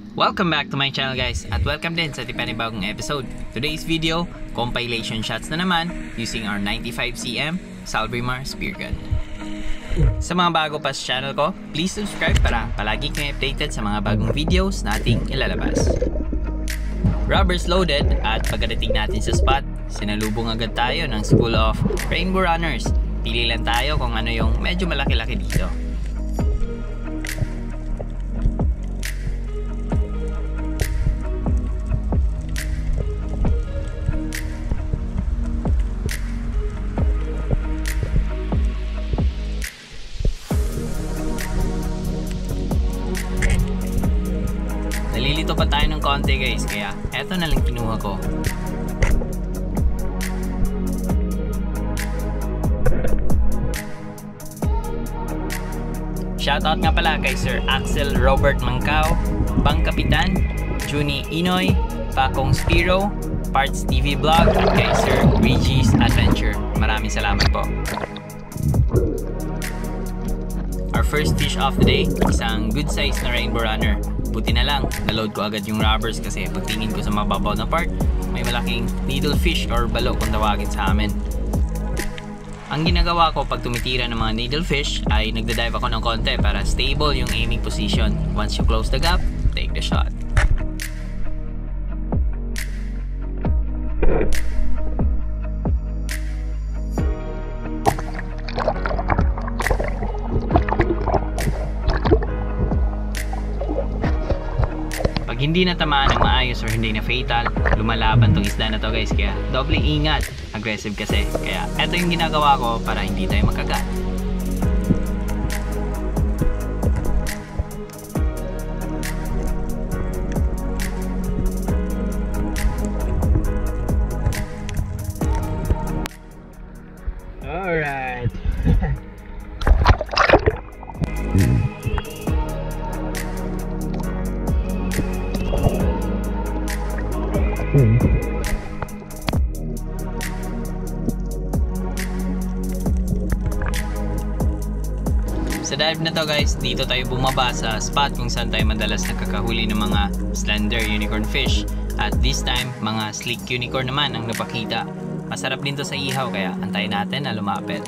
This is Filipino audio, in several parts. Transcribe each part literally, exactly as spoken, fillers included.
Welcome back to my channel guys at welcome din sa panibagong episode. Today's video, compilation shots na naman using our ninety-five centimeter Salvemar spear gun. Sa mga bago pa sa channel ko, please subscribe para palagi kayong updated sa mga bagong videos na ating ilalabas. Rubbers loaded at pagdating natin sa spot, sinalubong agad tayo ng School of Rainbow Runners. Pili lang tayo kung ano yung medyo malaki-laki dito. Nalilito pa tayo ng konti guys, kaya eto na lang kinuha ko. Shoutout nga pala kay Sir Axel Robert Mancao, Bang Kapitan, Juni Inoy, Pakong Spiro, Parts T V Vlog, at kay Sir Reggie's Adventure. Maraming salamat po. Our first fish of the day, isang good size na rainbow runner. Buti na lang, naload ko agad yung rubbers kasi pagtingin ko sa mababaw na part, may malaking needlefish or balo kung tawagin sa amin. Ang ginagawa ko pag tumitira ng mga needlefish ay nagdadive ako ng konti para stable yung aiming position. Once you close the gap, take the shot. Pag hindi natamaan ng maayos or hindi na fatal, lumalaban tong isda na to guys, kaya doble ingat. Aggressive kasi, kaya eto yung ginagawa ko para hindi tayo makagat. Alright. Sa dive na to guys, dito tayo bumaba sa spot kung saan tayo madalas nakakahuli ng mga slender unicorn fish. At this time, mga sleek unicorn naman ang napakita. Masarap din to sa ihaw kaya antayin natin na lumapit.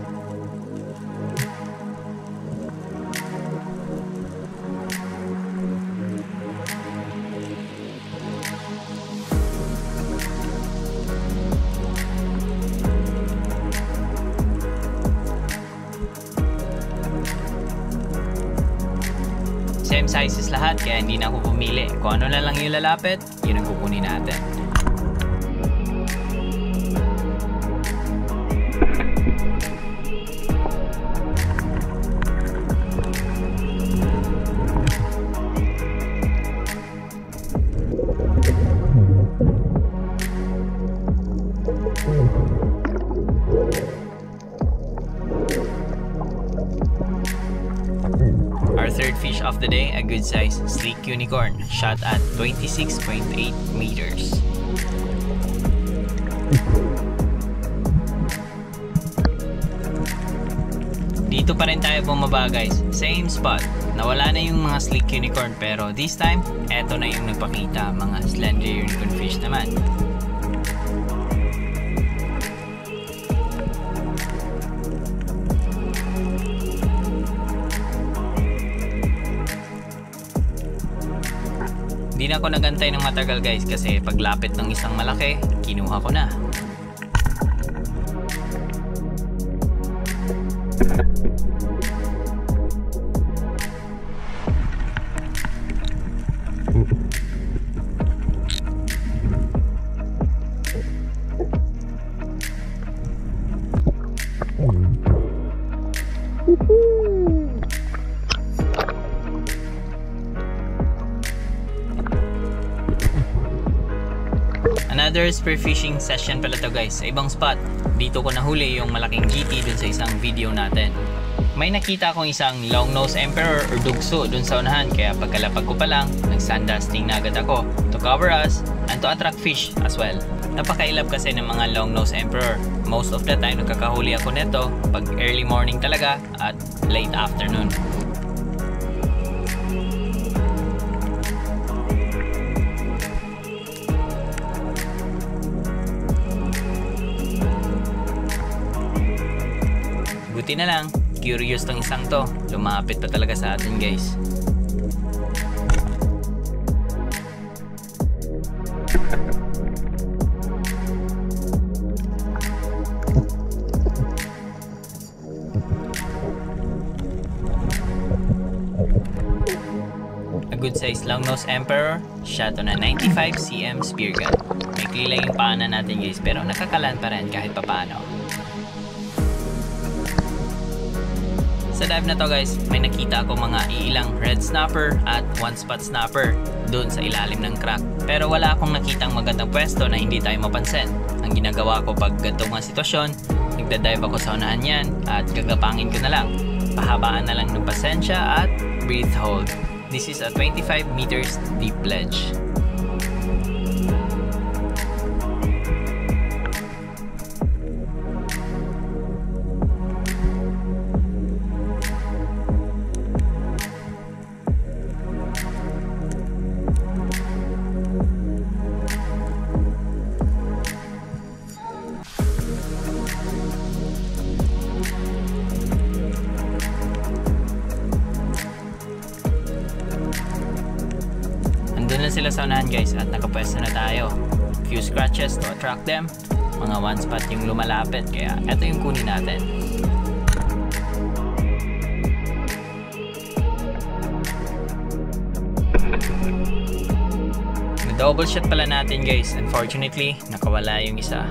Same sizes lahat kaya hindi na ako pumili. Kung ano na lang yung lalapit, yun ang kukunin natin. Our third fish of the day, a good size sleek unicorn, shot at twenty-six point eight meters. Dito pa rin tayo bumaba guys, same spot. Nawala na yung mga sleek unicorn pero this time, eto na yung nagpakita, mga slender unicorn fish naman. Hindi na ako nagantay ng matagal guys kasi paglapit ng isang malaki, kinuha ko na. Another spearfishing session pala to guys sa ibang spot. Dito ko nahuli yung malaking G T dun sa isang video natin. May nakita akong isang long nose emperor or dugso dun sa unahan kaya pagkalapag ko pa lang, nag-sandasting na agad ako to cover us and to attract fish as well. Napakailap kasi ng mga long nose emperor. Most of the time nagkakahuli ako neto pag early morning talaga at late afternoon. Buti na lang, curious tong isang to. Lumapit pa talaga sa atin guys. A good size long-nose emperor, shot on a ninety-five centimeter spear gun. May lang yung paanan natin guys, pero nakakalan pa rin kahit papaano. Sa dive na to guys, may nakita ako mga ilang red snapper at one spot snapper doon sa ilalim ng crack. Pero wala akong nakitang magandang pwesto na hindi tayo mapansin. Ang ginagawa ko pag ganito mga sitwasyon, nagda-dive ako sa unahan yan at gagapangin ko na lang. Pahabaan na lang ng pasensya at breathe hold. This is a twenty-five meters deep ledge. Andun na sila sa unahan guys at nakapwesto na tayo. Few scratches to attract them. Mga one spot yung lumalapit kaya eto yung kunin natin. Na-double shot pala natin guys. Unfortunately, nakawala yung isa.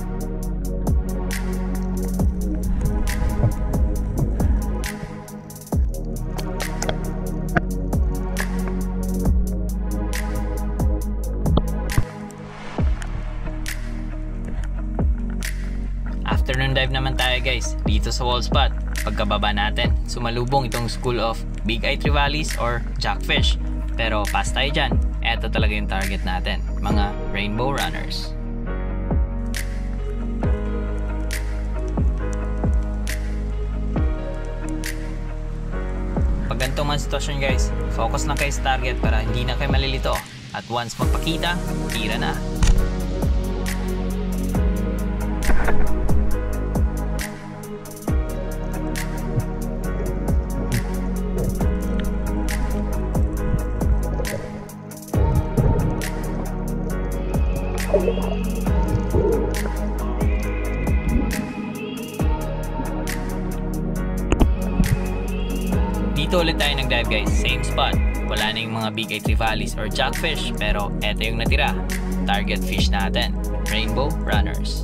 Afternoon dive naman tayo guys, dito sa wall spot. Pagkababa natin, sumalubong itong school of big eye trevallies or jackfish. Pero pass tayo dyan, eto talaga yung target natin, mga rainbow runners. Pag ganitong mga sitwasyon guys, focus na kayo sa target para hindi na kayo malilito. At once magpakita, tira na. Dito ulit tayo nag-dive guys, same spot. Wala na yung mga big eye trevallies or jackfish, pero eto yung natira. Target fish natin, rainbow runners.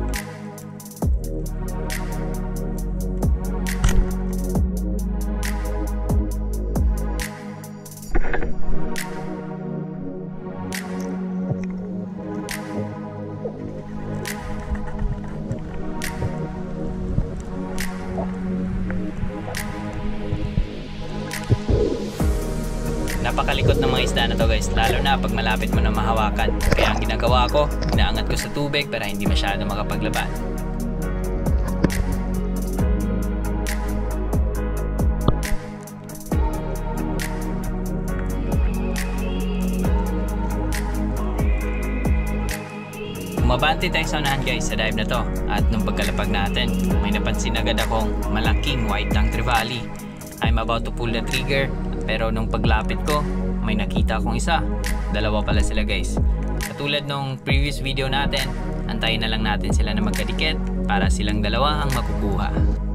Napakalikot ng mga isda na to guys, lalo na pag malapit mo na mahawakan. Kaya ang ginagawa ko, inaangat ko sa tubig para hindi masyado makapaglaban. Umabante tayo sa unahan guys sa dive na to. At nung pagkalapag natin, may napansin agad akong malaking white tongue trevally. I'm about to pull the trigger. Pero nung paglapit ko, may nakita akong isa. Dalawa pala sila guys. Katulad nung previous video natin, antayin na lang natin sila na magkadikit para silang dalawa ang makukuha.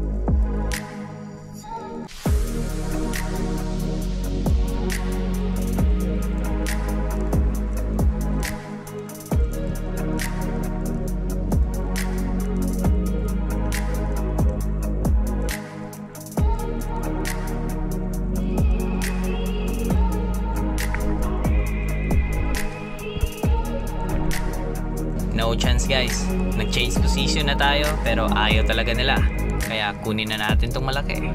No chance guys, nag-change position na tayo pero ayaw talaga nila. Kaya kunin na natin tong malaki.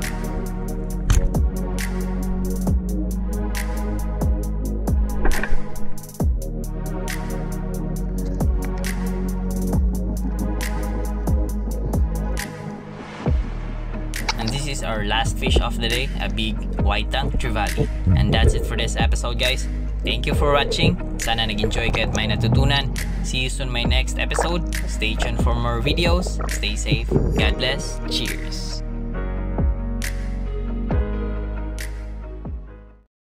And this is our last fish of the day, a big white tongue trevally. And that's it for this episode guys. Thank you for watching. Sana nag-enjoy kayo at may natutunan. See you soon my next episode. Stay tuned for more videos. Stay safe. God bless. Cheers.